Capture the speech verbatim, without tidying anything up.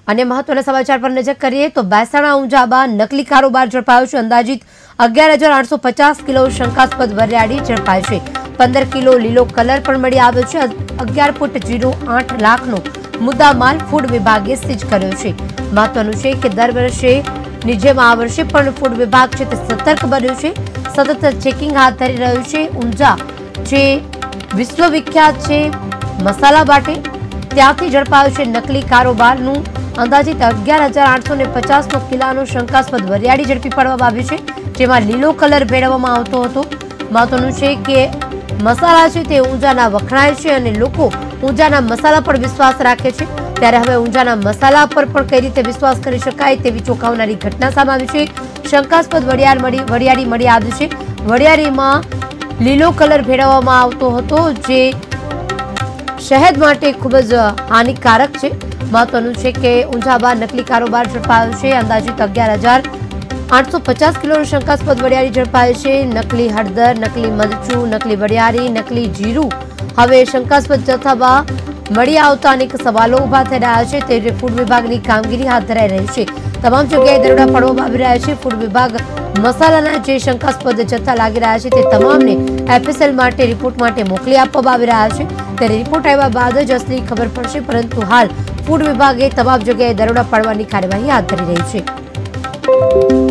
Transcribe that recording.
अन्य महत्वना समाचार पर नजर करिए तो बेसाणा ऊंझाबा नकली कारोबार झड़पायो छे। अंदाजित अगियार हजार आठसौ पचास किलो शंकास्पद वरियाળી झड़पाई छे। पंदर किलो लीलो कलर पण मळी આવ્યો છે। अगियार फूट जीरो आठ लाखનો मुद्दामाल फूड विभागे सीज कर्यो छे। महत्वनुं छे के दर वर्षे ની જેમ આ વર્ષે પણ ફૂડ વિભાગ છે તે સતર્ક બન્યું છે, સતત ચેકિંગ હાથ ધરી રહ્યું છે। ઊંઝા જે વિશ્વવિખ્યાત છે મસાલા માટે, ત્યાંથી ઝડપાયું છે નકલી કારોબારનું અંદાજિત અગિયાર હજાર આઠસો ને પચાસનો કિલ્લાનું શંકાસ્પદ વરિયાળી ઝડપી પાડવામાં આવ્યું છે, જેમાં લીલો કલર ભેળવવામાં આવતો હતો। મહત્વનું છે કે મસાલા છે તે ઊંઝાના વખણાય છે અને લોકો ઊંઝાના મસાલા પર વિશ્વાસ રાખે છે। ત્યારે હવે ઊંઝાના મસાલા પર પણ કઈ રીતે વિશ્વાસ કરી શકાય તેવી ચોંકાવનારી ઘટના સામે આવી છે। શંકાસ્પદ વરિયાળ મળી વરિયાળી મળી આવી છે। વરિયાળીમાં લીલો કલર ભેળવવામાં આવતો હતો, જે શહેદ માટે ખૂબ જ હાનિકારક છે। મહત્વનું છે કે ઊંઝાબા નકલી કારોબાર ઝડપાયો છે। અંદાજિત અગિયાર હજાર આઠસો પચાસ કિલોનું શંકાસ્પદ વરિયાળી ઝડપાયું છે। નકલી હળદર, નકલી મરચું, નકલી વરિયાળી, નકલી જીરું હવે શંકાસ્પદ જથ્થામાં મળી આવતા અનેક સવાલો ઉભા થઈ રહ્યા છે। ત્યારે ફૂડ વિભાગની કામગીરી હાથ ધરાઈ રહી છે। તમામ જગ્યાએ દરોડા પાડવામાં આવી રહ્યા છે। ફૂડ વિભાગ મસાલાના જે શંકાસ્પદ જથ્થા લાગી રહ્યા છે તે તમામને એફએસએલ માટે રિપોર્ટ માટે મોકલી આપવામાં આવી રહ્યા છે। ત્યારે રિપોર્ટ આવ્યા બાદ જ અસલી ખબર પડશે, પરંતુ હાલ ફૂડ વિભાગે તમામ જગ્યાએ દરોડા પાડવાની કાર્યવાહી હાથ ધરી રહી છે।